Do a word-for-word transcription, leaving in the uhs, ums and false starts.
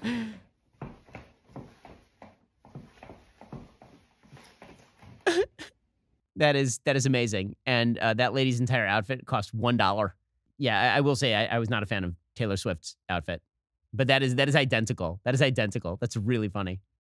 That is that is amazing, and, uh, that lady's entire outfit cost one dollar. Yeah, I I will say I I was not a fan of Taylor Swift's outfit, but that is that is identical. That is identical. That's really funny.